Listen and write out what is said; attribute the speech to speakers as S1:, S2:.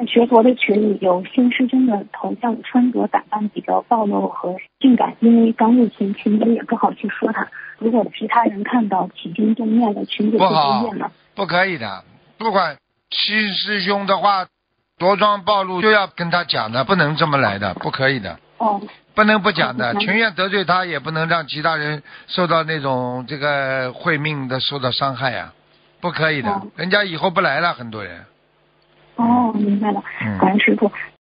S1: 学佛的群里有新师兄的头像穿着打扮比较暴露和性感，因为刚入群，群主也不好去说他。如果其他人看到起心动念了，群主会不念吗？
S2: 不可以的，不管新师兄的话着装暴露就要跟他讲的，不能这么来的，不可以的。
S1: 哦，
S2: 不能不讲的，情愿得罪他，也不能让其他人受到那种这个会命的受到伤害啊，不可以的，人家以后不来了，很多人。
S1: 哦，明白了，感恩师傅。